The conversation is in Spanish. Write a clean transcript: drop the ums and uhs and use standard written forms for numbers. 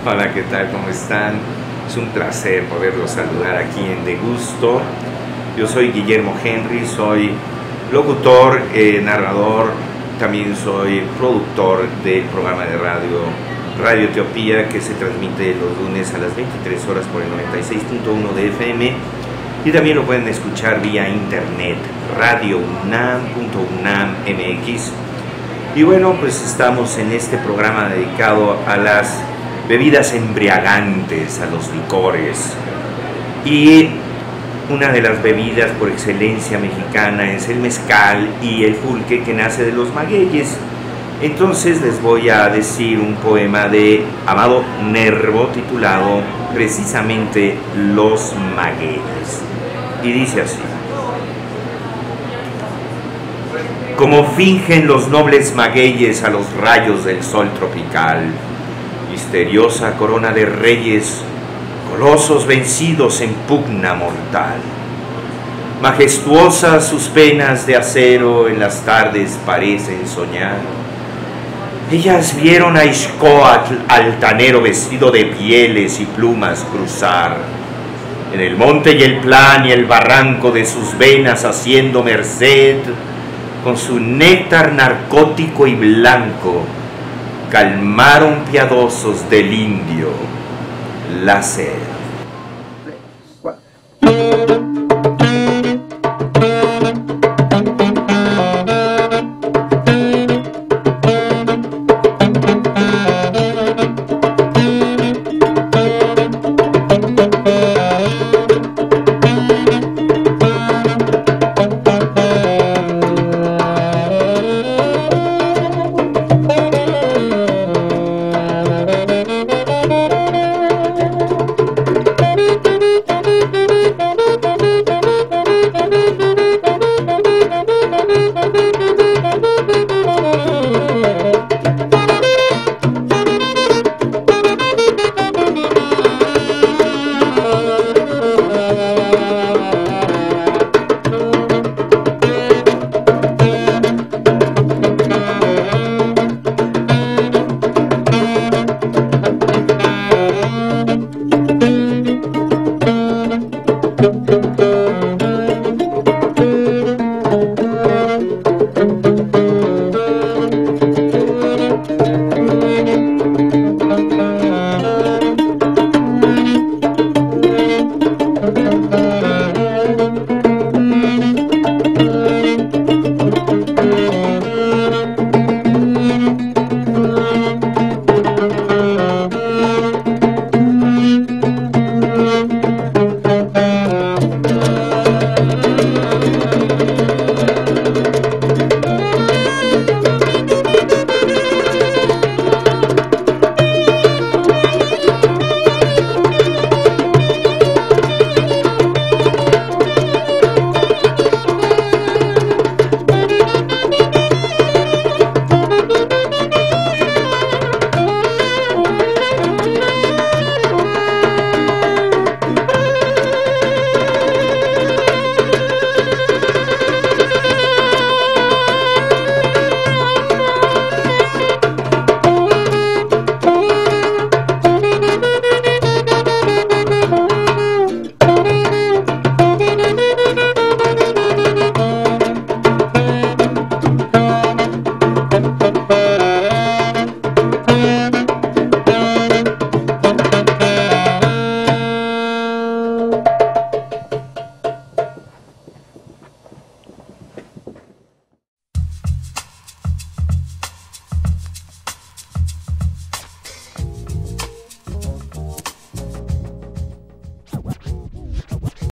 Hola, ¿qué tal? ¿Cómo están? Es un placer poderlos saludar aquí en De Gusto. Yo soy Guillermo Henry, soy locutor, narrador, también soy productor del programa de Radio Etiopía, que se transmite los lunes a las 23 horas por el 96.1 de FM, y también lo pueden escuchar vía internet, radiounam.unam.mx. Y bueno, pues estamos en este programa dedicado a las bebidas embriagantes, a los licores. Y una de las bebidas por excelencia mexicana es el mezcal y el pulque, que nace de los magueyes. Entonces les voy a decir un poema de Amado Nervo titulado precisamente Los Magueyes. Y dice así: como fingen los nobles magueyes a los rayos del sol tropical, misteriosa corona de reyes, colosos vencidos en pugna mortal. Majestuosas sus penas de acero en las tardes parecen soñar. Ellas vieron a Ixcoatl, altanero vestido de pieles y plumas, cruzar en el monte y el plan y el barranco de sus venas, haciendo merced con su néctar narcótico y blanco. Calmaron piadosos del indio la sed.